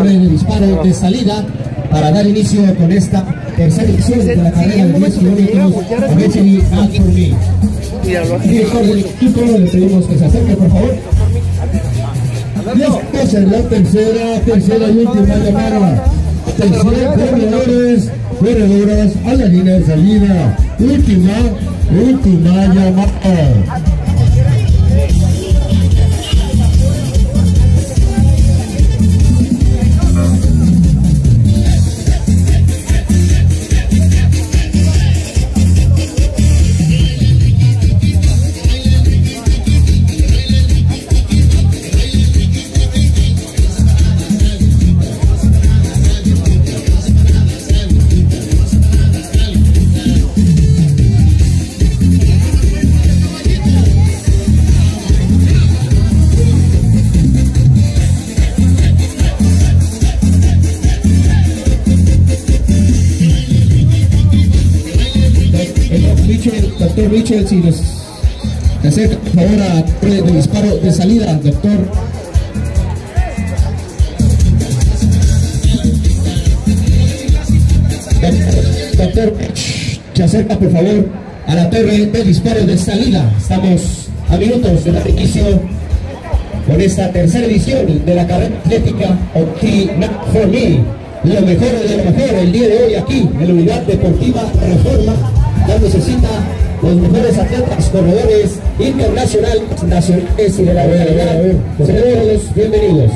orden de disparo de salida para dar inicio con esta tercera edición de la carrera de 10 kilómetros Obesity Not For Me. Director del equipo, le pedimos que se acerque, por favor. Y estamos en la tercera y última llamada. Tercera, corredoras a la línea de salida. Última llamada. Doctor Richard, si nos acerca por favor a prueba de disparo de salida, doctor. Doctor, se acerca por favor a la torre de disparo de salida. Estamos a minutos de dar inicio con esta tercera edición de la carrera atlética Obesity Not For Me. Lo mejor de lo mejor el día de hoy aquí en la Unidad Deportiva Reforma, dándose cita los mejores atletas, corredores internacionales, nacionales y de la realidad. Saludos, bienvenidos.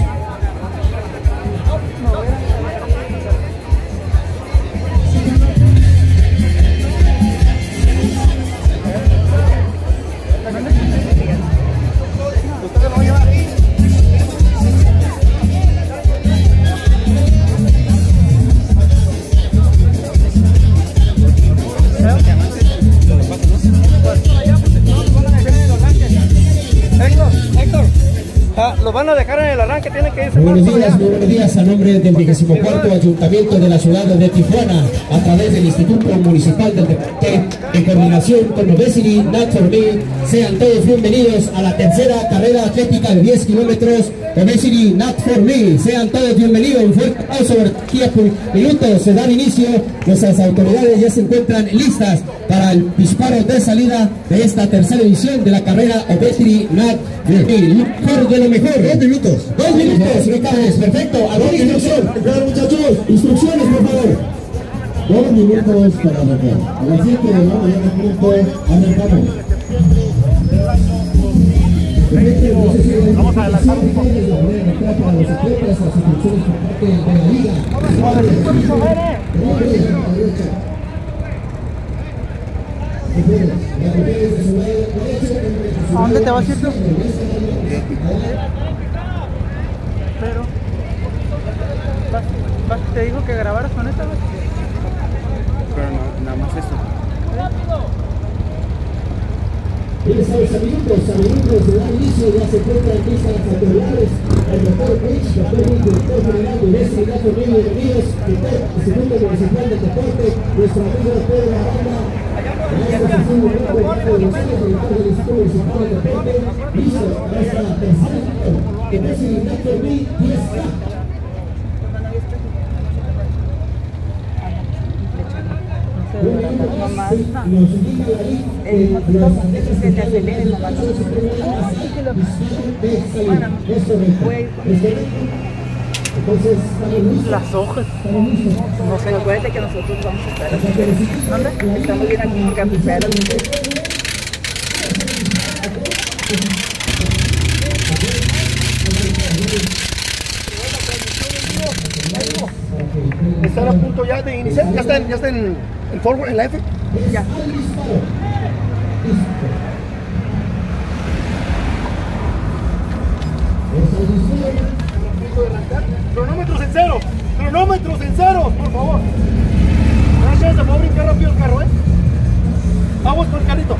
Los van a dejar en el arranque, tienen que irse. Muy buenos días a nombre del 24º Ayuntamiento de la ciudad de Tijuana, a través del Instituto Municipal del Deporte, en coordinación con Obesity Not For Me. Sean todos bienvenidos a la tercera carrera atlética de 10 kilómetros Obesity Not For Me. Sean todos bienvenidos. Un fuerte aplauso. Aquí a minutos se dan inicio. Nuestras autoridades ya se encuentran listas para el disparo de salida de esta tercera edición de la carrera Obesity Not For Me. Lo mejor de lo mejor. 2 minutos. 2 minutos, Ricardo. Perfecto. ¿Alguna instrucción? Claro, muchachos. Instrucciones, por favor. 2 minutos para arrancar. A las 7 de la mañana, arrancamos. Vamos a adelantar un poco. ¿A dónde te vas a ir tú? Pero te dijo que grabaras con esta, pero no, nada más esto. Amigos, de dar inicio, ya se encuentran listas las autoridades, el doctor Rich, doctor director general de Obesity Not For Me, bienvenidos, Instituto Municipal del Deporte, nuestro amigo Pedro Aranda, maestro Jesús Roberto González, director del Instituto Municipal del Deporte, listo para esta tercera edición de Obesity Not For Me 10K. Nos indica los atletas que se aceleren nomás. Entonces, las hojas. No sé, acuérdate que nosotros vamos a estar aquí. ¿Dónde? Estamos bien aquí en Campipero. Están a punto ya de iniciar, ya está en forward, en la F. Ya. Cronómetros en cero. Cronómetros en cero, por favor. Gracias, se va a brincar rápido el carro, Vamos por el carrito.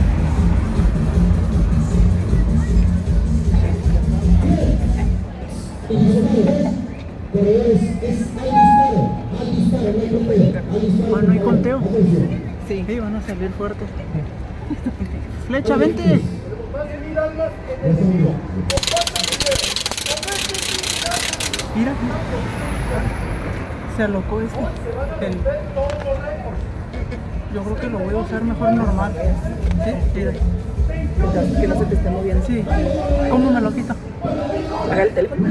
Bueno, no hay conteo. Sí, van a salir fuertes. Flecha, vente. Mira. Se alocó este. Yo creo que lo voy a usar mejor normal. ¿Sí? Mira. Que no se te esté moviendo. Sí. ¿Cómo me lo quito? Apaga el teléfono.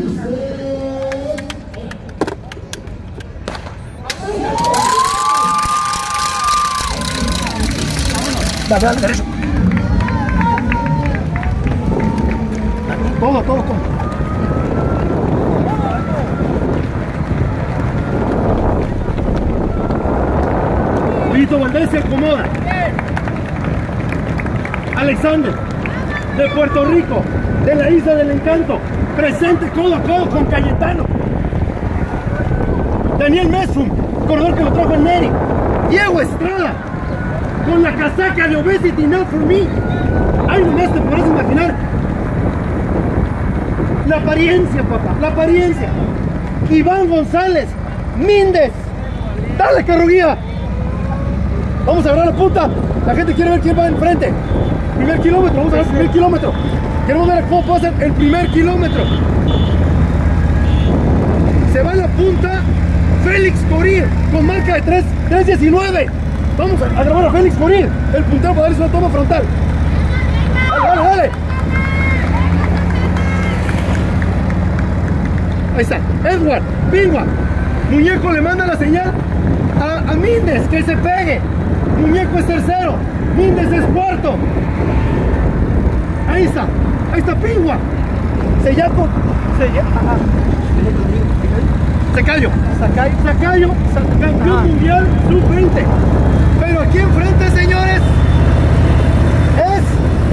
Dale, derecho. Todo. Vito Valdés se acomoda. Alexander, de Puerto Rico, de la Isla del Encanto, presente codo a codo con Cayetano. Daniel Mesfum, corredor que lo trajo en Neri. Diego Estrada, con la casaca de Obesity Not For Me. Ay, nomás te puedes imaginar. La apariencia, papá, la apariencia. Iván González, Míndez. Dale, Carruguía. Vamos a agarrar la punta. La gente quiere ver quién va enfrente. Primer kilómetro, vamos a ver el primer kilómetro. Queremos ver cómo pasa el primer kilómetro. Se va a la punta Félix Corir con marca de 3:19. Vamos a grabar a Félix Corir, el puntero, para darles una toma frontal. Dale. Ahí está, Edward, Pingua. Muñeco le manda la señal a Míndez que se pegue. Muñeco es tercero, Míndez es cuarto. Ahí está Pingua. Sellaco. Sacayo, campeón mundial sub-20. Pero aquí enfrente, señores, es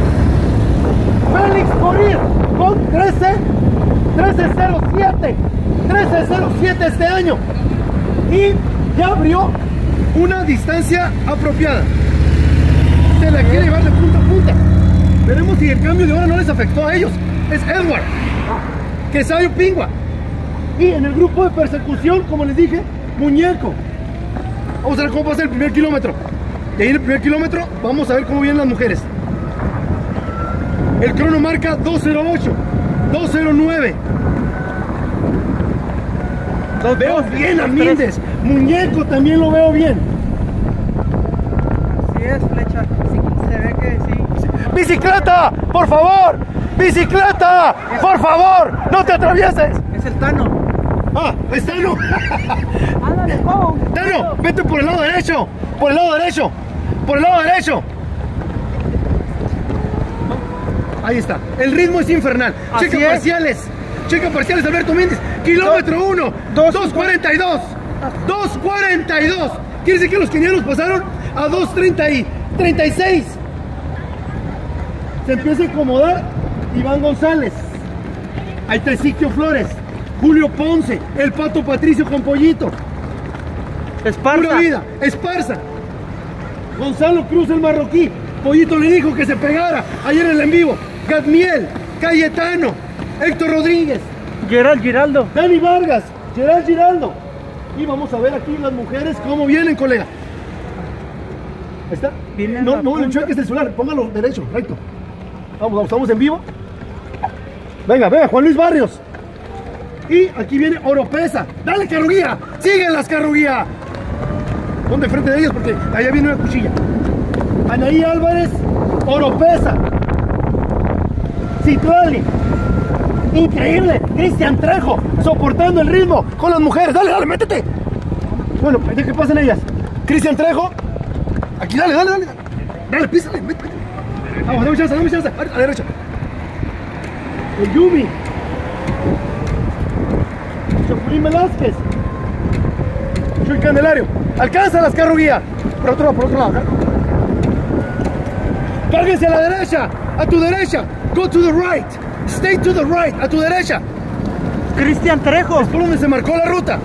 Félix Corir con 13:07 este año. Y ya abrió una distancia apropiada. Se la quiere llevar de punta a punta. Veremos si el cambio de hora no les afectó a ellos. Es Edward, Quesayo, Pingua. Y en el grupo de persecución, como les dije, Muñeco. Vamos a ver cómo pasa el primer kilómetro. Y ahí en el primer kilómetro vamos a ver cómo vienen las mujeres. El crono marca 2:08, 2:09. Veo bien a Míndez. Muñeco también lo veo bien. Sí es, Flecha. Sí, se ve que sí. ¡Bicicleta! ¡Por favor! ¡Bicicleta! ¡Por favor! ¡No te atravieses! Es el Tano. ¡Ah! ¡Es Tano! ¡Ándale, oh! ¡Tano! ¡Vete por el lado derecho! Ahí está. El ritmo es infernal. Checa parciales, Alberto Míndez. Kilómetro 1, 2:42. 2:42. Quiere decir que los kenianos pasaron a 2:36. Se empieza a acomodar Iván González. Ahí está Ezequiel Flores, Julio Ponce, el Pato Patricio con Pollito. Esparza. Gonzalo Cruz, el marroquí. Pollito le dijo que se pegara ayer en el en vivo. Gadmiel, Cayetano, Héctor Rodríguez, Giraldo. Dani Vargas, Giraldo. Y vamos a ver aquí las mujeres cómo vienen, colega. Ahí está. No le enchueques el celular, póngalo derecho, recto. Vamos, estamos en vivo. Venga, Juan Luis Barrios. Y aquí viene Oropesa. Dale, Carruguía. Síguelas, Carruguía. Ponte enfrente de ellos porque allá viene una cuchilla. Anaí Álvarez, Oropesa, Citlali. Increíble. Cristian Trejo soportando el ritmo con las mujeres. Dale, métete. Bueno, ya que pasen ellas. Cristian Trejo. Aquí, dale. Dale, písale, métete. Vamos, dame chance. A la derecha. El Yumi. Chapulín Velázquez. Chuy Candelario. Alcanza las Carruguía. Por otro lado. Cárguense a la derecha. A tu derecha. Go to the right. Stay to the right. A tu derecha. Cristian Trejo. Es por donde se marcó la ruta.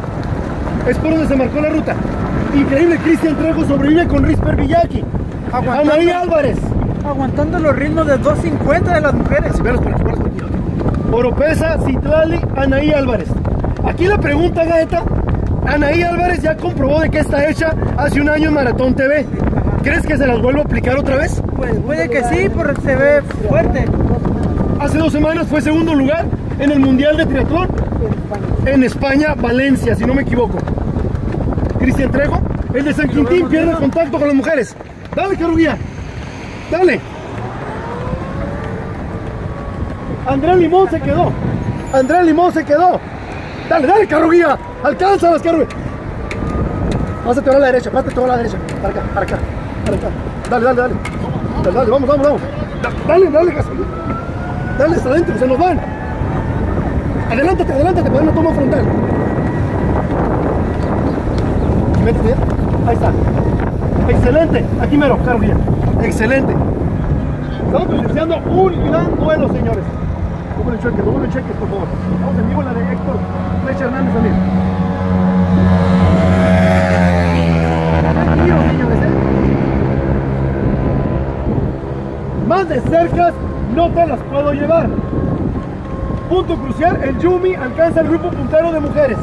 Increíble. Cristian Trejo sobrevive con Risper Villaki. Anaí Álvarez. Aguantando los ritmos de 2:50 de las mujeres. Oropesa, Citlali, Anaí Álvarez. Aquí la pregunta, Gaeta. Anaí Álvarez ya comprobó de qué está hecha hace un año en Maratón TV. ¿Crees que se las vuelva a aplicar otra vez? Pues puede que sí, porque se ve fuerte. Hace 2 semanas fue segundo lugar en el Mundial de Triatlón. en España, Valencia, si no me equivoco. Cristian Trejo, el de San Quintín, pierde el contacto con las mujeres. Dale, Carruguía. Dale. Andrés Limón se quedó. Andrés Limón se quedó. Dale, dale, Carruguía. Alcánzalas, Carruguía. Pásate ahora a la derecha, pásate ahora a la derecha. Para acá, para acá, para acá. Dale, dale, dale. Dale, dale, vamos, vamos, vamos. Dale, dale, gasolina. Dale hasta adentro, se nos van. Adelántate, adelántate, para una toma frontal. Métete ya. Ahí está. Excelente. Aquí mero, Carruguía. Excelente. Estamos presenciando un gran duelo, señores. Número de cheques, por favor. Vamos en vivo la de Héctor Flecha Hernández también. Tranquilos, señores, Más de cerca no te las puedo llevar. Punto crucial, el Yumi alcanza el grupo puntero de mujeres.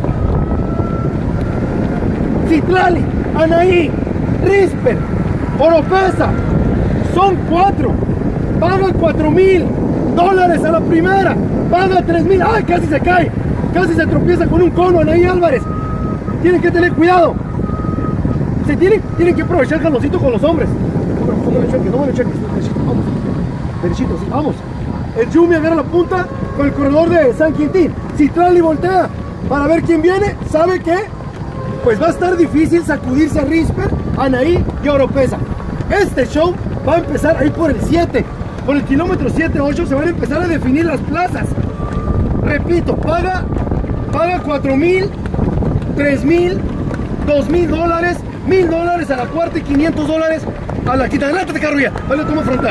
Citlali, Anaí, Risper, Oropesa, son 4. Pagan $4,000 a la primera. Paga 3,000. ¡Ay, casi se cae! Casi se tropieza con un cono, Anaí Álvarez. Tienen que tener cuidado. Tienen que aprovechar Carlosito con los hombres. No me lo cheques. Derechito, vamos. Derechito, sí, vamos. El Yumi agarra la punta con el corredor de San Quintín. Citlali voltea para ver quién viene. ¿Sabe qué? Pues va a estar difícil sacudirse a Risper, Anaí y Oropesa. Este show va a empezar ahí por el 7. Por el kilómetro 7-8 se van a empezar a definir las plazas. Repito, paga $4,000, $3,000, $2,000, $1,000 a la cuarta y $500 a la quinta. Adelántate, Carruguía. Vale, toma frontal.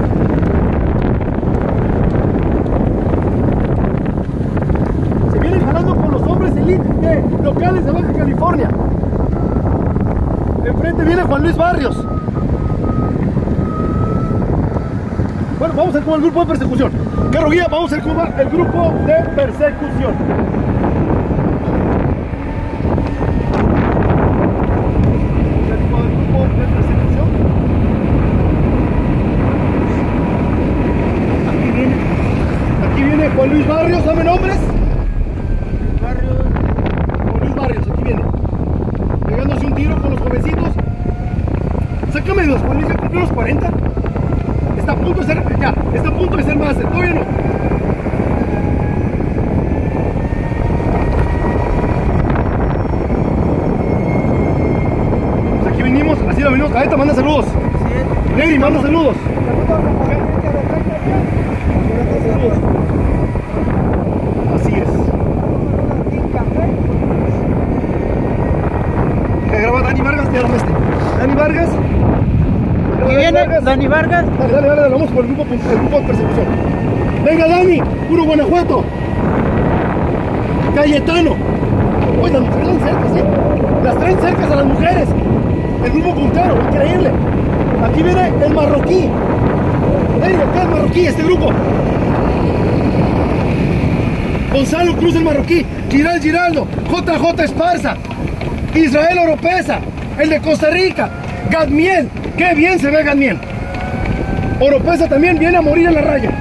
Se vienen jalando con los hombres elite locales de Baja California. Enfrente viene Juan Luis Barrios. Bueno, vamos a ver cómo el grupo de persecución. Carruguía, vamos a ver cómo va el grupo de persecución. Aquí viene Juan Luis Barrios, dame nombres. Juan Luis Barrios, aquí viene. Pegándose un tiro con los jovencitos. Sácame los Juan Luis, ya cumplió los 40. Está a punto de ser, ya, está a punto de ser máster, todavía no. Pues aquí venimos, así lo venimos. Caeta, manda saludos. Negri, manda saludos. Así es. Graba Dani Vargas, ya lo viste. Dani Vargas. Aquí viene Dani Vargas. Dale, vamos por el grupo de persecución. Venga, Dani, puro Guanajuato. Cayetano. Oye, las mujeres las cercas, ¿sí? Las traen cercas a las mujeres. El grupo puntero, increíble. Aquí viene el marroquí. Acá el marroquí, este grupo. Gonzalo Cruz, el marroquí. Giraldo. JJ Esparza. Israel Oropesa. El de Costa Rica. Gadmiel. ¡Qué bien se ve Gadmiel! Oropesa también viene a morir en la raya.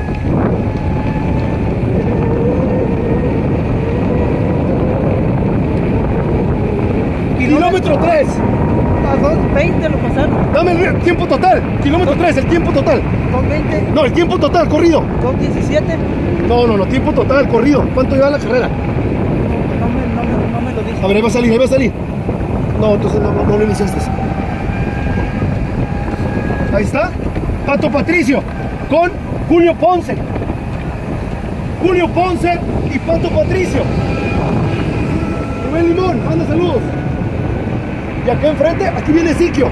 Kilómetro 3. A 2:20 lo pasaron. Dame el tiempo total. Kilómetro 3, el tiempo total. 2:20. No, el tiempo total, corrido. 2:17. No, tiempo total, corrido. ¿Cuánto lleva la carrera? No me lo dice. A ver, ahí va a salir. No, entonces no lo iniciaste. Ahí está. Pato Patricio con Julio Ponce. Julio Ponce y Pato Patricio. Rubén Limón, manda saludos. Y acá enfrente, aquí viene Siquio.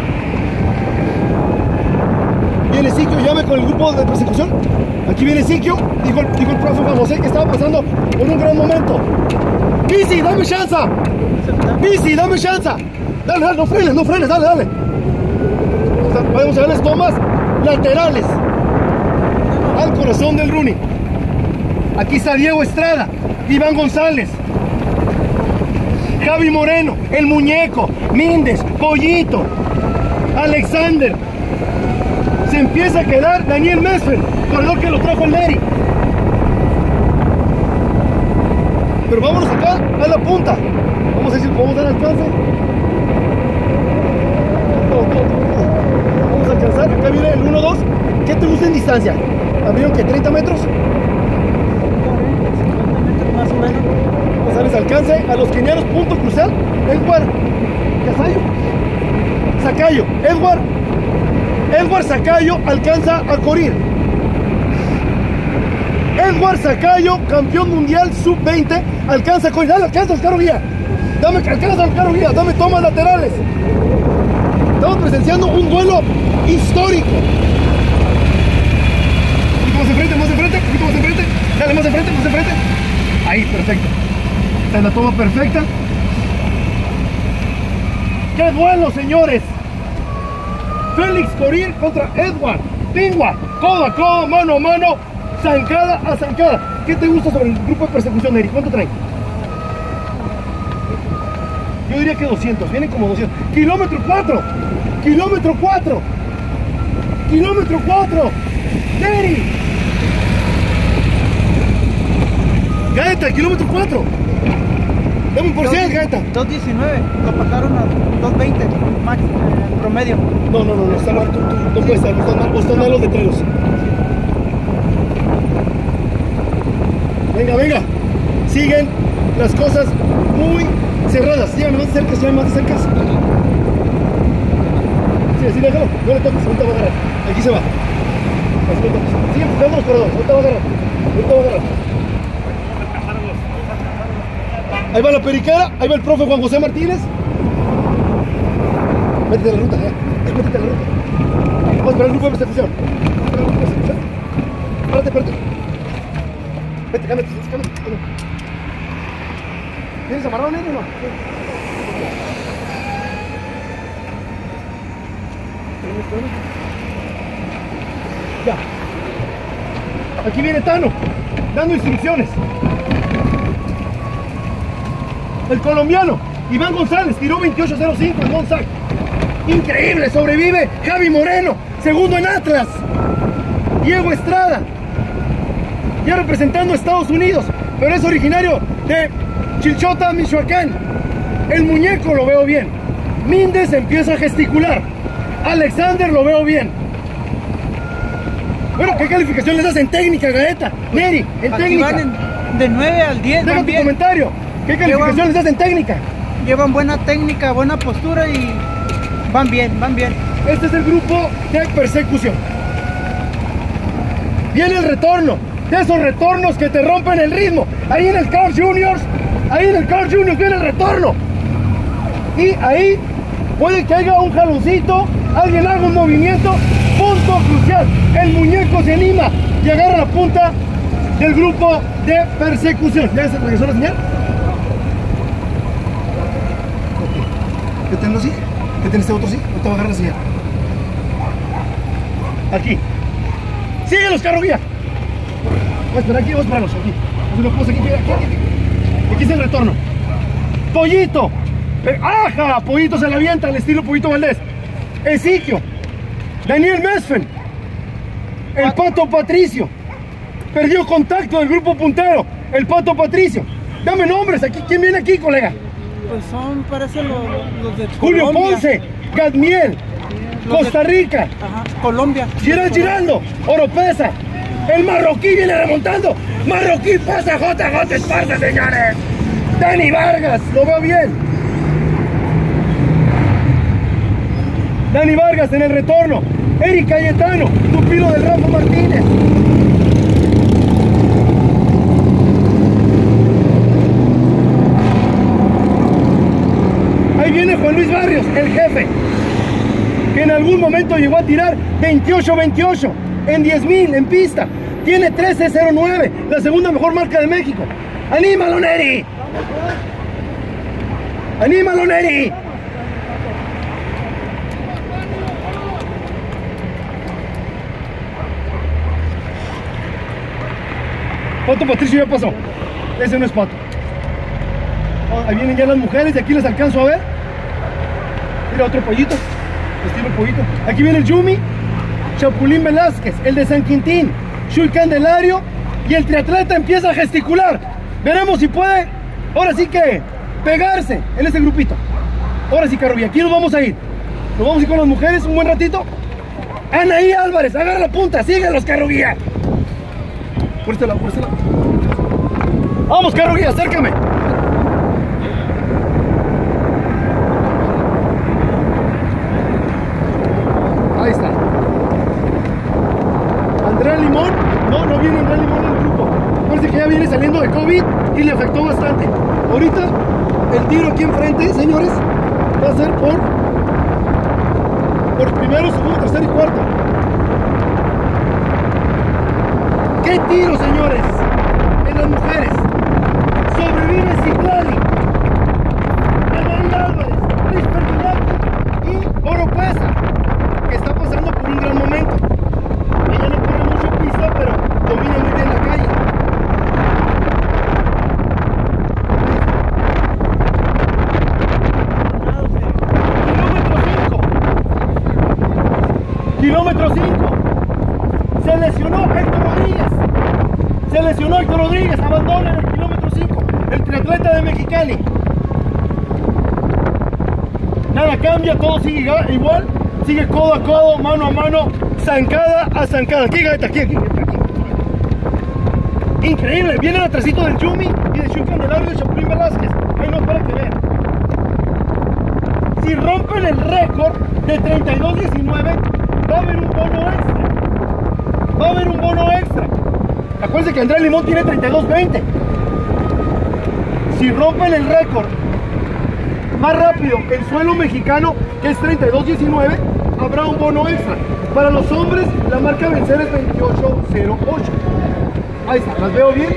Viene Siquio, llame con el grupo de persecución. Aquí viene Siquio, dijo el profe Juan José que estaba pasando por un gran momento. Bici, dame chance. Bici, dame chance. Dale, no frenes, dale. Podemos darles tomas laterales al corazón del Runi. Aquí está Diego Estrada, Iván González, Javi Moreno, el Muñeco, Mindes, Pollito, Alexander. Se empieza a quedar Daniel Mesfer, corredor que lo trajo el Neri. Pero vámonos acá a la punta. Vamos a decir, podemos dar alcance. Vamos a alcanzar. Acá viene el 1-2. ¿Qué te gusta en distancia? ¿Abrieron que 30 metros? 50 metros más o menos. Pues sabes, alcance a los kenianos, punto crucial. Edward Casayo. Sacayo. Edward Sacayo alcanza a correr. Edward Sacayo, campeón mundial sub-20, alcanza a correr. Dale, alcanza al carro guía. Alcanza al carro guía. Dame tomas laterales. Estamos presenciando un duelo histórico. Un poquito más enfrente, un poquito más enfrente. Dale, más enfrente. Ahí, perfecto. Esta es la toma perfecta. ¡Qué duelo, señores! Félix Corir contra Edward Pingua, codo a codo, mano a mano, zancada a zancada. ¿Qué te gusta sobre el grupo de persecución, Eri? ¿Cuánto traen? Yo diría que 200, vienen como 200. Kilómetro 4, Eri. Gaeta, kilómetro 4. Dame un por cien, Gaeta. 2.19, lo pasaron a 2.20 máximo, promedio. No, está mal, tú no puedes estar, están mal los letreros. Venga, siguen las cosas muy cerradas. Llévame más de cerca. Sí, déjalo, no le toques, ahorita va a agarrar. Aquí se va. Así le toques. Sigue empujando los corredores, ahorita va a agarrar. Ahí va la periquera, ahí va el profe Juan José Martínez. Métete a la ruta, métete a la ruta. Vamos a esperar el grupo de persecución. Párate. Vete, cámate. ¿Tienes amarrado, nene, o no? Ya. Aquí viene Tano, dando instrucciones. El colombiano Iván González tiró 28.05 en Monsac. Increíble, sobrevive Javi Moreno, segundo en Atlas. Diego Estrada, ya representando a Estados Unidos, pero es originario de Chilchota, Michoacán. El muñeco lo veo bien. Míndez empieza a gesticular. Alexander lo veo bien. Bueno, ¿qué calificación les das en técnica, Gaeta? Neri, en Aquí técnica. van de 9 al 10. Deja van tu bien. comentario. ¿Qué calificación les das en técnica? Llevan buena técnica, buena postura y van bien. Este es el grupo de persecución. Viene el retorno, de esos retornos que te rompen el ritmo. Ahí en el Carl Juniors viene el retorno. Y ahí puede que haya un jaloncito, alguien haga un movimiento, punto crucial. El muñeco se anima y agarra la punta del grupo de persecución. ¿Ya se regresó la señal? ¿Qué tengo así? ¿Qué tiene este otro así? No te va a agarrar la señal. Aquí. ¡Sigue los carros guía! Vamos a esperar aquí, vamos a pararlos aquí. Aquí es el retorno. Pollito. ¡Aja! Pollito se la avienta al estilo Pollito Valdés. Ezequiel. Daniel Mesfen. El Pato Patricio. Perdió contacto del grupo puntero. El Pato Patricio. Dame nombres. Aquí. ¿Quién viene aquí, colega? Pues parece los de Julio Colombia. Ponce. Gadmiel. Costa Rica. Ajá, Colombia. Girando. Oropesa. El marroquí viene remontando. Marroquí pasa JJ Esparza, señores. Dani Vargas. Lo veo bien. Dani Vargas en el retorno. Eric Cayetano. Pupilo del Rafa Martínez. Ahí viene Juan Luis Barrios, el jefe, que en algún momento llegó a tirar 28-28 en 10,000 en pista. Tiene 13.09, la segunda mejor marca de México. ¡Anímalo, Neri! ¡Anímalo, Neri! Pato Patricio ya pasó. Ese no es Pato. Ahí vienen ya las mujeres y aquí les alcanzo a ver. Mira otro pollito. Estilo pollito. Aquí viene el Yumi. Chapulín Velázquez, el de San Quintín. Shui Candelario. Y el triatleta empieza a gesticular. Veremos si puede Ahora sí que pegarse en ese grupito. Ahora sí, Carro Vía, aquí nos vamos a ir. Nos vamos a ir con las mujeres un buen ratito. Anaí Álvarez, agarra la punta, síguelos, Carro Vía. Por este lado, por este lado. Vamos, Carro Vía, acércame. Ahí está. Andrea Limón, no viene Andrea Limón en el grupo. Parece que ya viene saliendo de COVID y le afectó bastante. Ahorita el tiro aquí enfrente, señores, va a ser por primero, segundo, tercero y cuarto. ¿Qué tiro, señores? En las mujeres. Sobrevive Citlali, Anaí Álvarez, Risper Villaki y Oropesa, que está pasando por un gran momento. Ella no corre mucho pista, pero domina muy bien la calle. Kilómetro 5. Se lesionó Héctor Rodríguez. Abandona en el kilómetro 5. El triatleta de Mexicali. Nada cambia, todo sigue igual. Sigue codo a codo, mano a mano, zancada a zancada. Aquí, Gaeta, aquí. Increíble. Viene el atrasito del Yumi y de Chuy Candelario y de Chapulín Velázquez. Ahí no, para que vean. Si rompen el récord de 32:19, va a haber un bono extra. Acuérdense que Andrea Limón tiene 32:20. Si rompen el récord más rápido que el suelo mexicano, que es 32:19, habrá un bono extra. Para los hombres, la marca a vencer es 28:08. Ahí está, ¿las veo bien?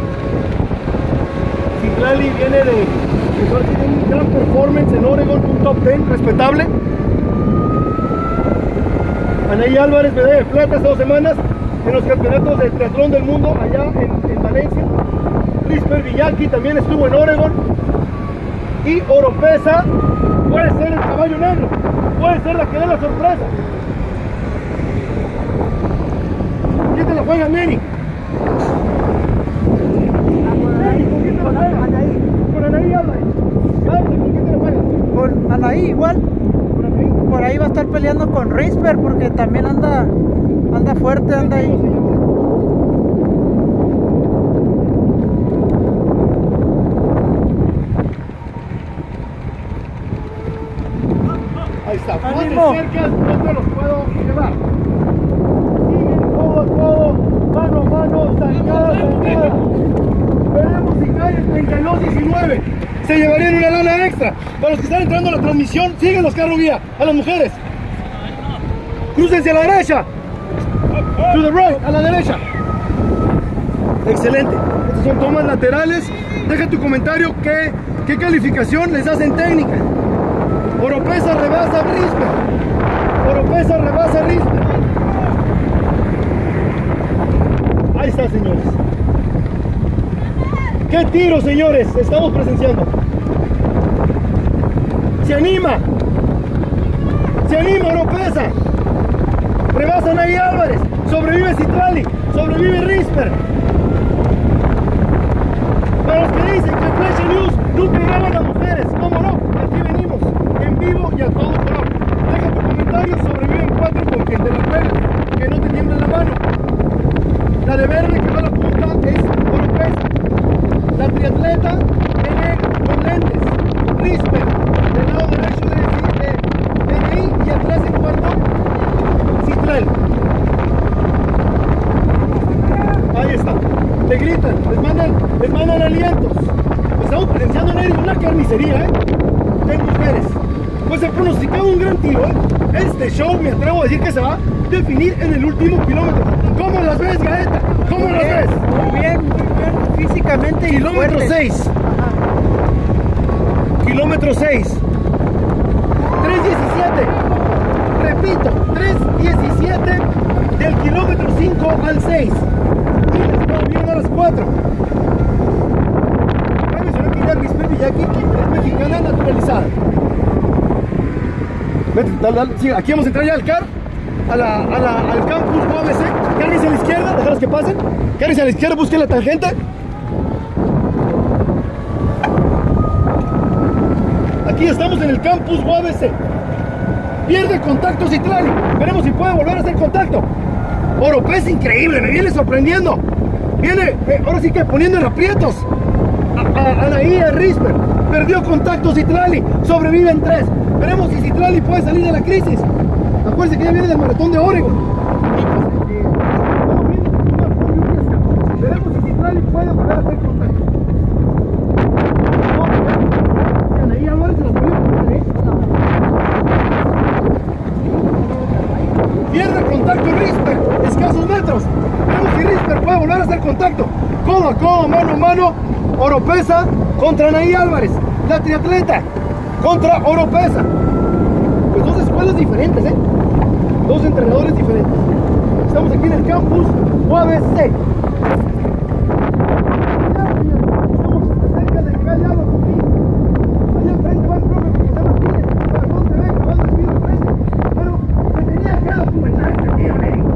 Citlali viene de un gran performance en Oregon, un top 10 respetable. Anaí Álvarez, medalla de plata hace 2 semanas en los campeonatos de triatlón del mundo allá en Valencia. Risper Villaki también estuvo en Oregon. Y Oropesa puede ser el caballo negro, puede ser la que dé la sorpresa. ¿Quién te la juega, Neri? Con Anaí Álvarez. ¿Con quién te la juegas? Con Anaí igual. Por ahí va a estar peleando con Risper porque también anda fuerte, anda ahí. Ahí está. ¡Ánimo! Cerca, no te los puedo llevar. Siguen codo a codo, mano a mano, zancada. Veremos si cae el 32:19. Se llevarían una lana extra. Para los que están entrando a la transmisión, síguenos, Carro Vía. A las mujeres. Crúcense a la derecha. To the right, a la derecha. Excelente. Estas son tomas laterales. Deja tu comentario qué calificación les hacen técnica. Oropesa rebasa Risper. Ahí está, señores. ¿Qué tiro, señores? Estamos presenciando. Se anima Oropesa. Rebasa Anaí Álvarez. Sobrevive Citlali. Sobrevive Risper. Para los que dicen que Flecha News nunca graban a mujeres, ¿cómo no? Aquí venimos, en vivo y a todo color. Deja tu comentario, sobreviven 4 porque el de la juega, que no te tiembla la mano. La de verde que va a la punta es Oropesa. La triatleta tiene con lentes, Risper, del lado derecho de ahí y atrás en cuarto, Citlali. Ahí está. Le gritan, les mandan alientos. Estamos presenciando una carnicería, de mujeres. Pues se pronosticaba un gran tiro, Este show me atrevo a decir que se va a definir en el último kilómetro. ¿Cómo las ves, Gaeta? ¿Cómo las ves? Muy bien, físicamente. Kilómetro 6. Kilómetro 6. 3:17. Repito, 3:17 del kilómetro 5 al 6. Y les vienen a las 4. Cabe mencionar que ya Risper Villaki es mexicana naturalizada. Vete, dale. Sí, aquí vamos a entrar ya al CAR, al campus UABC. Cárguense a la izquierda, déjalos que pasen. Cárguense a la izquierda, busquen la tangente. Aquí estamos en el campus UABC. Pierde contacto Citlali. Veremos si puede volver a hacer contacto. Oropesa increíble, me viene sorprendiendo. Viene, ahora sí que poniendo en aprietos a Anaí, a Risper. Perdió contacto Citlali. Sobreviven 3. Veremos si Citlali puede salir de la crisis. Acuérdense que ya viene del maratón de Oregon. Veremos si Citlali puede volver a hacer contacto. Anaí Álvarez se la volvió a poner, Pierde contacto Risper, escasos metros. Vemos si Risper puede volver a hacer contacto. Codo a codo, mano a mano. Oropesa contra Anaí Álvarez. La triatleta contra Oropesa. Pues dos escuelas diferentes, dos entrenadores diferentes. Estamos aquí en el campus UABC. Estamos cerca del calle Álvaro Cofín. Allá enfrente va el profe José Martínez. Corazón TV, acabando de subir al frente. Pero se tenía que documentar este tío,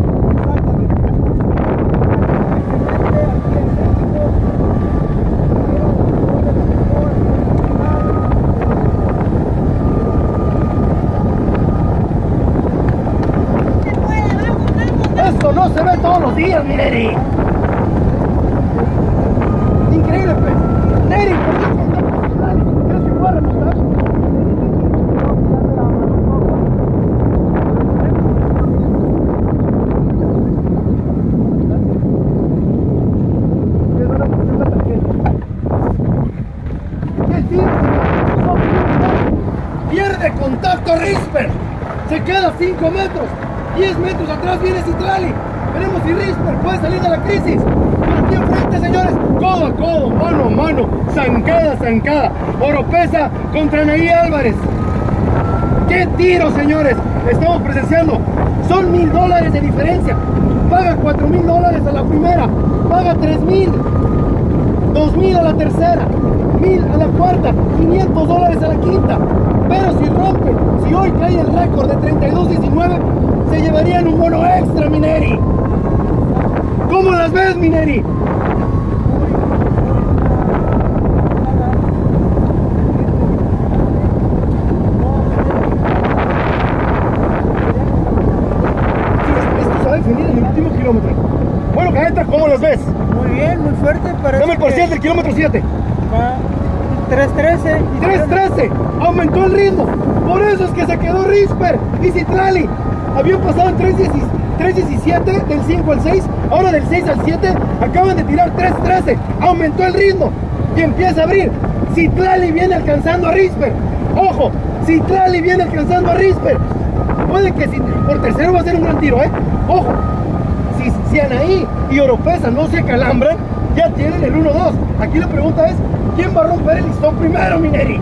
Esto no se ve todos los días, mi Neri. Increíble, pues. Neri, ¿por qué contacto Citlali? ¿Crees que pueda remontar? Pierde contacto Risper. Se queda 5 metros. 10 metros atrás viene Citlali. Veremos si Risper puede salir de la crisis. Por aquí enfrente, señores, codo a codo, mano a mano, zancada, zancada. Oropesa contra Anaí Álvarez. ¡Qué tiro, señores! Estamos presenciando. Son $1000 de diferencia. Paga $4000 a la primera. Paga $3000. $2000 a la tercera. $1000 a la cuarta. $500 a la quinta. Pero si rompe, si hoy cae el récord de 32-19, se llevarían un bono extra, Mineri. ¿Cómo las ves, Mineri? Sí, esto se va a definir en el último kilómetro. Bueno, Caeta, ¿cómo las ves? Muy bien, muy fuerte. Dame el parcial del kilómetro 7. 3:13. 3:13. Aumentó el ritmo. Por eso es que se quedó Risper y Citlali. Habían pasado en 3:17 del 5 al 6. Ahora del 6 al 7 acaban de tirar 3:13. Aumentó el ritmo y empieza a abrir. Citlali viene alcanzando a Risper. Ojo, Citlali viene alcanzando a Risper. Puede que por tercero va a ser un gran tiro, Ojo, si Anaí y Oropesa no se calambran, ya tienen el 1-2. Aquí la pregunta es, ¿quién va a romper el listón primero, Mineri?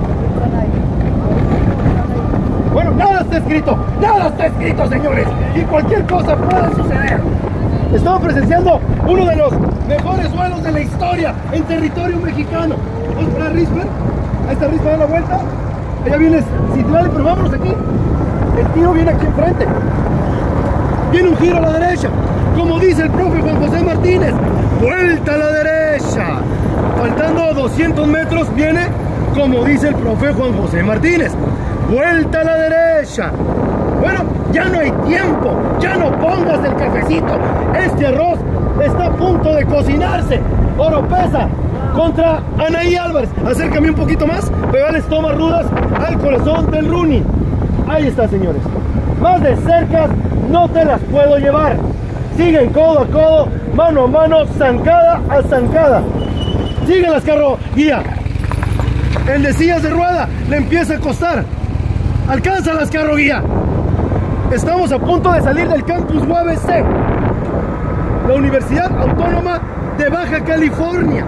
Bueno, nada está escrito, señores. Y cualquier cosa puede suceder. Estamos presenciando uno de los mejores duelos de la historia en territorio mexicano. Vamos a esperar a Risper. Ahí está Risper, da la vuelta. Allá viene Citlali, pero vámonos aquí. El tiro viene aquí enfrente. Viene un giro a la derecha. Como dice el profe Juan José Martínez, vuelta a la derecha. Faltando 200 metros viene, como dice el profe Juan José Martínez, vuelta a la derecha. Bueno, ya no hay tiempo, ya no pongas el cafecito. Este arroz está a punto de cocinarse. Oropesa contra Anaí Álvarez. Acércame un poquito más, pegales tomas rudas al corazón del running. Ahí está, señores. Más de cerca no te las puedo llevar. Siguen codo a codo, mano a mano, zancada a zancada. Siguen las carro guía. El de sillas de rueda le empieza a costar. Alcanza las carro guía. Estamos a punto de salir del campus UABC, la Universidad Autónoma de Baja California.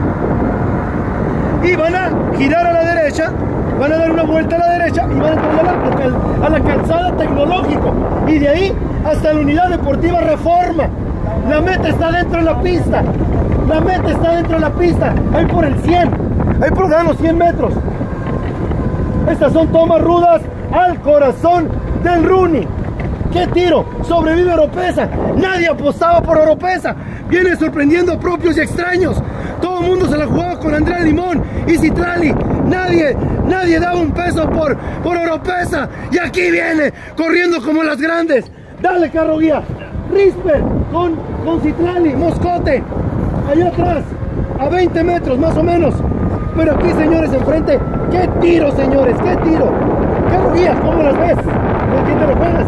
Y van a girar a la derecha, van a dar una vuelta a la derecha y van a entrar a la calzada tecnológico. Y de ahí hasta la unidad deportiva Reforma. La meta está dentro de la pista. La meta está dentro de la pista. Ahí por el 100. Ahí por los 100 metros. Estas son tomas rudas al corazón del running. ¡Qué tiro! Sobrevive Oropesa. Nadie apostaba por Oropesa. Viene sorprendiendo a propios y extraños. Todo el mundo se la jugaba con Andrea Limón y Citlali. Nadie daba un peso por Oropesa. Y aquí viene, corriendo como las grandes. Dale, carro guía. Risper con Citlali, Moscote. Allá atrás, a 20 metros más o menos. Pero aquí, señores, enfrente. ¡Qué tiro, señores! ¡Qué tiro! Carro guía, ¿cómo las ves? ¿Con quién te lo juegas?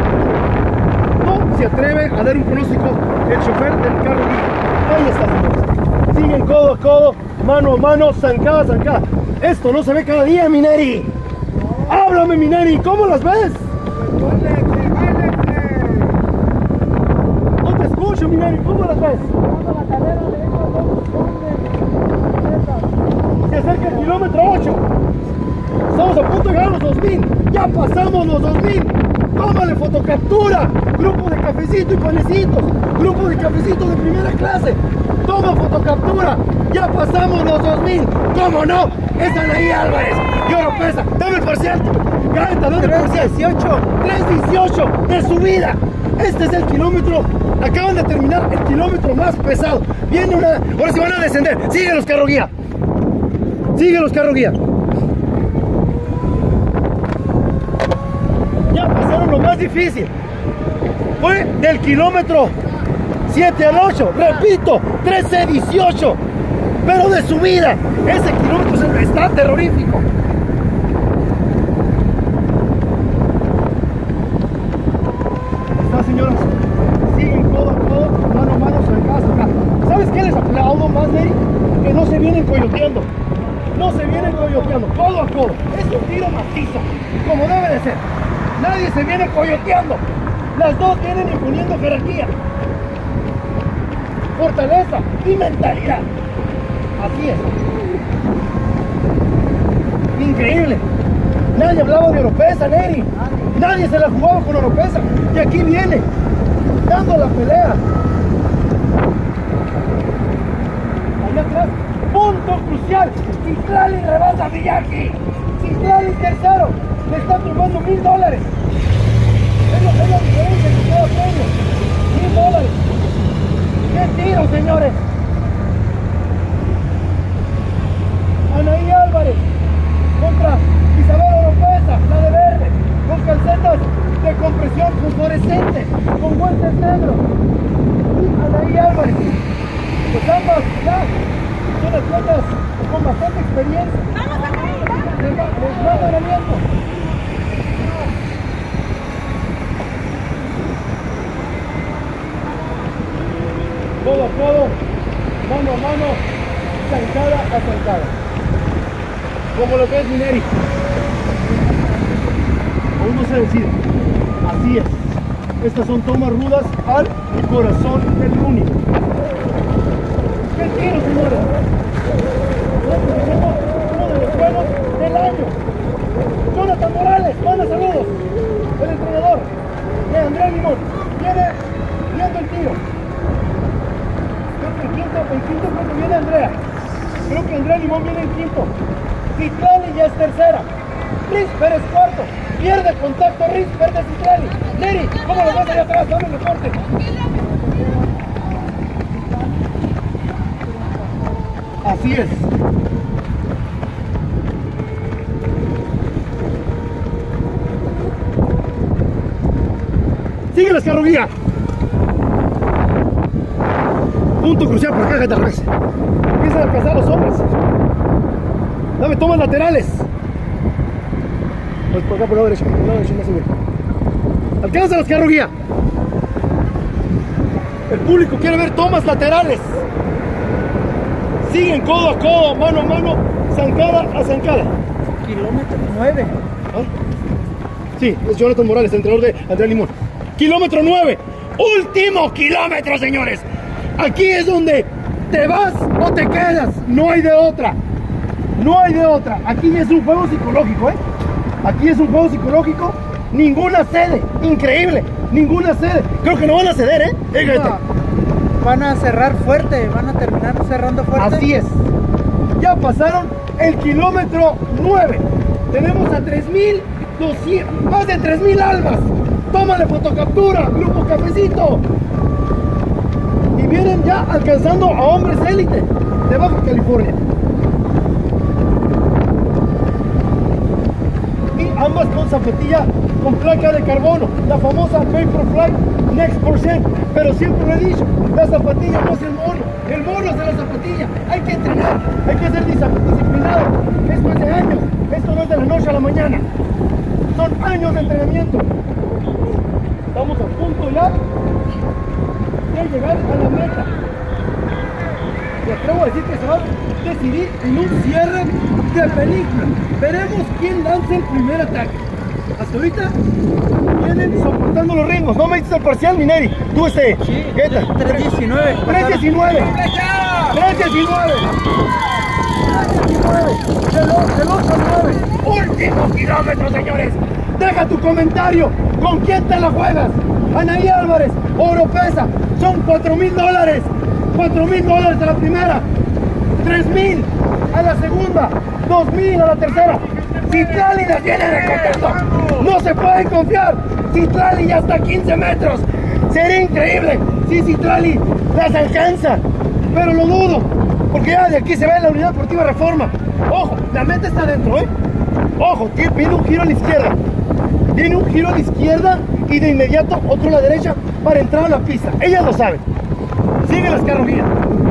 No se atreve a dar un pronóstico el chofer del carro guía. Ahí está, señores. Siguen codo a codo, mano a mano, zancada a zancada. Esto no se ve cada día, Mineri. Háblame, Mineri, ¿cómo las ves? No te escucho, Mineri, ¿cómo las ves? Se acerca el kilómetro 8. Estamos a punto de llegar a los 2000. Ya pasamos los 2000. Tómale fotocaptura. Grupo de cafecito y panecitos. Grupo de cafecitos de primera clase. Toma fotocaptura. Ya pasamos los 2000. ¿Cómo no? Es Anaí Álvarez y Oropesa. Dame el parcial. Gaeta, dame el parcial. 3:18 de subida. Este es el kilómetro. Acaban de terminar el kilómetro más pesado. Viene una. Ahora sí van a descender. Síguelos, carro guía. Síguelos, carro guía. Ya pasaron lo más difícil. Fue del kilómetro 7 al 8. Repito, 13:18. Pero de subida. Ese kilómetro está terrorífico. Está, señoras. Siguen codo a codo, mano a mano, acá. ¿Sabes qué les aplaudo más, Neri? Que no se vienen coyoteando. No se vienen coyoteando, codo a codo. Es un tiro macizo, como debe de ser. Nadie se viene coyoteando. Las dos vienen imponiendo jerarquía, fortaleza y mentalidad. Así es. Increíble. Nadie hablaba de Oropesa, Neri. Nadie se la jugaba con Oropesa. Y aquí viene, dando la pelea. Allá atrás, punto crucial. Citlali rebasa a Miyaki. Citlali tercero. Le está tumbando $1000. Es la diferencia que cada premio. $1000. ¡Qué tiro, señores! Anaí Álvarez contra Isabel Oropesa, la de verde, con calcetas de compresión fosforescente, con guantes negros. Anaí Álvarez, pues ambas ya son atletas con bastante experiencia. Les mando el aliento. Codo a codo, mano a mano, zancada a zancada. ¿Cómo lo ves, Mineri? Aún no se decide. Así es. Estas son tomas rudas al corazón del único. ¡Qué tiro, señores! Uno de los buenos del año. Jonathan Morales, manda saludos. El entrenador de Andrea Limón. Viene viendo el tiro. Creo que el quinto creo que viene Andrea. Creo que Andrea Limón viene en quinto. Citlali ya es tercera. Risper es cuarto. Pierde contacto Risper de Citlali. Neri, ¿cómo lo ves allá atrás? Dame el reporte. Así es. Sigue la escarroguía. Punto crucial por acá, gente, al revés. Empiezan a alcanzar los hombres. Dame tomas laterales. Pues por acá, por el lado derecho, más seguro. Alcanza la escarroguía. El público quiere ver tomas laterales. Siguen codo a codo, mano a mano, zancada a zancada. Kilómetro 9. ¿Ah? Sí, es Jonathan Morales, entrenador de Andrea Limón. Kilómetro 9. Último kilómetro, señores. Aquí es donde te vas o te quedas. No hay de otra. No hay de otra. Aquí es un juego psicológico, ¿eh? Aquí es un juego psicológico. Ninguna cede. Increíble. Ninguna cede. Creo que no van a ceder, ¿eh? Van a cerrar fuerte. Van a terminar cerrando fuerte. Así es. Ya pasaron el kilómetro 9. Tenemos a 3.200, más de 3.000 almas. Tómale fotocaptura, Grupo Cafecito. Y vienen ya alcanzando a hombres élite. de Baja California. Y ambas con zapatilla con placa de carbono, la famosa Vaporfly Next Percent. Pero siempre lo he dicho, la zapatilla no es el mono es de la zapatilla. Hay que entrenar, hay que ser disciplinado. Esto es de años, esto no es de la noche a la mañana. Son años de entrenamiento. Estamos a punto ya de llegar a la meta. Me atrevo a decir que se va a decidir en un cierre de película. Veremos quién lanza el primer ataque. Hasta ahorita vienen soportando los ritmos. No me diste el parcial, Mineri. Tú ¿qué tal? 3:19. 3:19. 3:19. Del 8 al 9. Último kilómetro, señores. Deja tu comentario. ¿Con quién te la juegas? Anaí Álvarez, Oropesa. Son $4,000. $4,000 a la primera. 3,000 a la segunda. 2,000 a la tercera. Citlali las viene recortando. No se pueden confiar. Citlali ya está a 15 metros. Sería increíble si Citlali las alcanza. Pero lo dudo. Porque ya de aquí se ve la Unidad Deportiva Reforma. Ojo, la meta está adentro, ¿eh? Ojo, tiene un giro a la izquierda. Tiene un giro a la izquierda y de inmediato otro a la derecha para entrar a la pista. Ellas lo saben. Sigue las carrojías.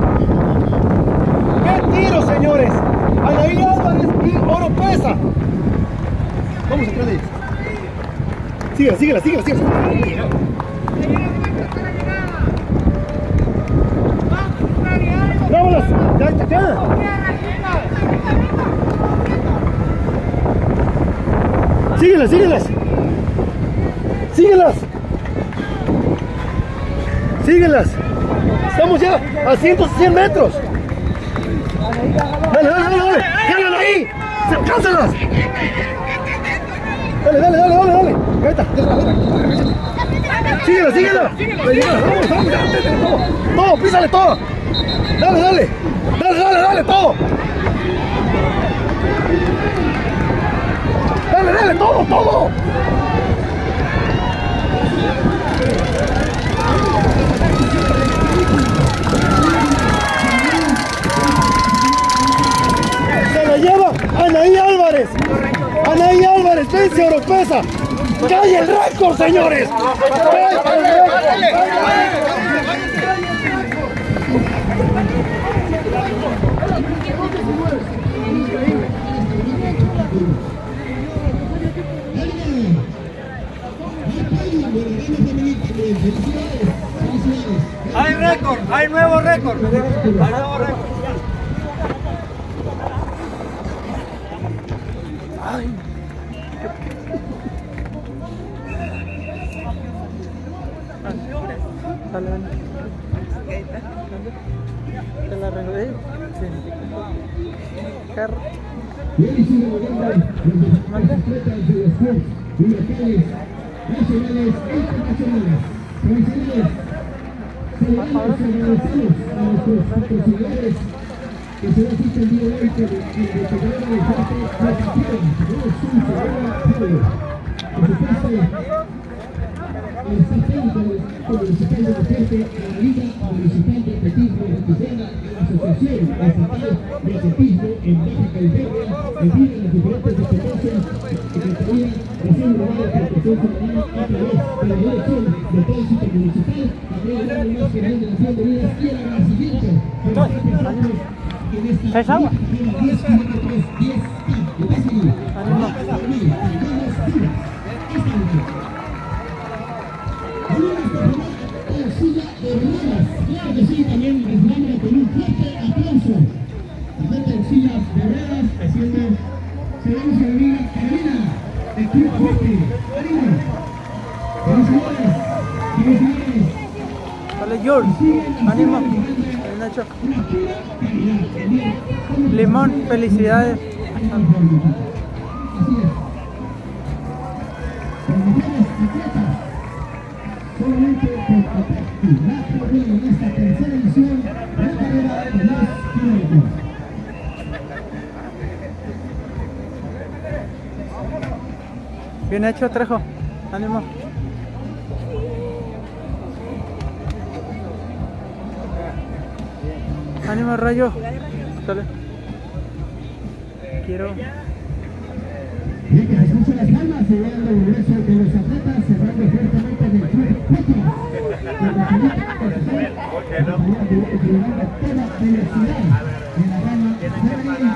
¡Qué tiro, señores! Anaí Álvarez y Oropesa. Vamos atrás de ellas. Síguela. ¡Vámonos! ¡Ya está acá! Síguelas. Estamos ya a 100 metros. Dale. ¡Jálan ahí! ¡Alcánzalas! Dale. Ahí está. Síguela. Vamos. Todo, písale todo. Dale, todo. Dale, todo. Se la lleva Anaí Álvarez, vence Oropesa. ¡Cae el récord, señores! Hay récord, hay nuevo récord. ¿Te la arreglé? Sí. Carro. ¿Manda? Nacionales e internacionales, profesionales, saludamos y agradecemos a nuestros patrocinadores que se dan cita el día de hoy con el programa de deporte La Pasión, tenemos un programa Pablo. Por supuesto, está técnico municipal de deporte, a la Liga Municipal de Atletismo de Tijuana, a la Asociación Estatal de Atletismo en Baja California, en fin, a las diferentes dependencias Secretaría de Seguridad de Protección Ciudadana a través de la Dirección de Tránsito Municipal, también le damos más general de las bienvenidas y el agradecimiento por los que tenemos en esta ruta que lleva 10 kilómetros, 10K, de Bessery, a la Avenida, Cañadas, Tiras, esta noche. La silla de ruedas, claro que sí, también recibámosla con un fuerte aplauso. La gente en sillas de ruedas haciendo, sabemos que venir Carolina, de Club Fuerte, Carolina. Felicidades. Dale, George. Ánimo. Nacho. Limón, felicidades. Así es. Las mujeres atletas, solamente por la en esta tercera edición de la carrera de 10 kilómetros. Bien hecho, Trejo. Ánimo. Ánimo, Rayo. Dale. Quiero. Bien, que se escuchen las palmas, se vean los ingresos de los atletas, cerrando fuertemente en el club 4. Toda velocidad en la rama femenil.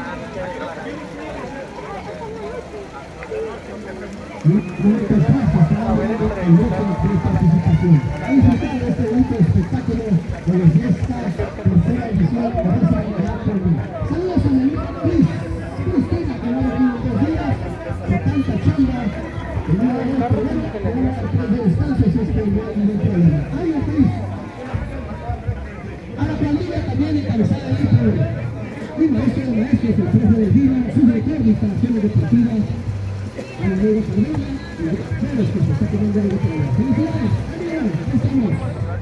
Muchas gracias a el grupo de participación. Ahí está este bonito espectáculo de la fiesta, tercera edición de esa unidad por mí. Saludos a la amiga Cris, Cristina, que no ha venido 2 días, de tanta chamba, que no va a haber problema, que no va a haber de descanso, si es que no hay ningún problema. Adiós, Cris. A la pandilla también encabezada ahí por mi maestro de maestros, el profe de Dina, su director de instalaciones deportivas, a la nueva Carmela, y a todos los que se está tomando algo por allá. ¡Felicidades! ¡Amigos! ¡Aquí estamos!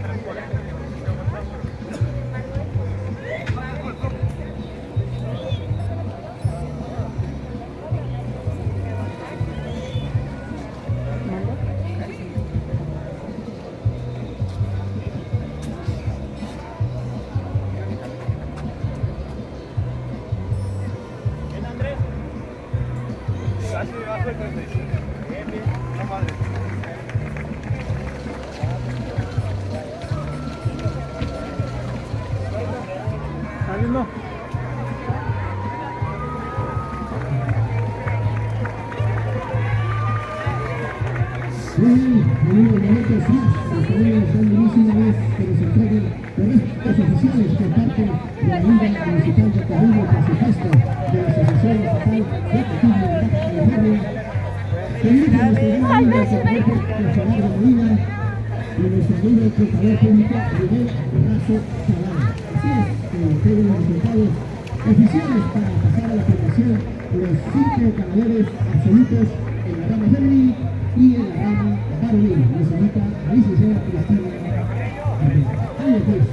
Saliendo. Muy buenos momentos más, los colegas son buenísima vez que nos entreguen los oficiales por parte de la Liga Municipal de Cabildo, por supuesto, de la Asociación Estatal de Cabildo de Barrio. Tenemos a nuestro gran amigo, el señor Rafael Molina, y nuestro amigo el contador público, Miguel Razo Zavala. Así es, que entreguen los resultados oficiales para pasar a la premiación los 5 ganadores absolutos en la rama femenil y en la rama varonil. La señorita licenciada Cristina Armenta. Ahí pues,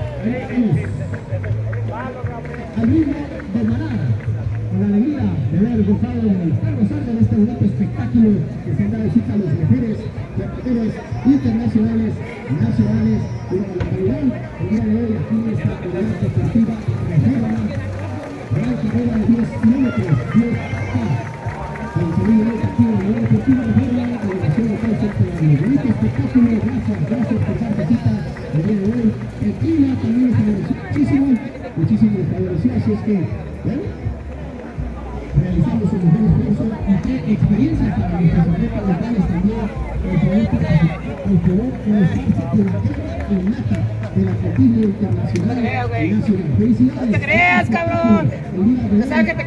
al ritmo de Maná, con la alegría de haber gozado de estar gozando de este bonito espectáculo que se han dado cita a las mujeres deporteras internacionales, nacionales y de la localidad. El día de hoy aquí en esta unidad deportiva Reforma, gran carrera de 10 kilómetros, 10K. El segundo de aquí en la unidad deportiva Reforma, delegación local Centenario. Bonito espectáculo, gracias por darse cita el día de hoy. El clima también nos favoreció muchísimo nos favoreció, así es que, bueno, realizamos un buen esfuerzo y qué experiencia para nuestros atletas locales también el poder participar, el poder estar en la guerra innata del atletismo internacional y nacional. Felicidades. ¡No te creas, cabrón! El día de hoy,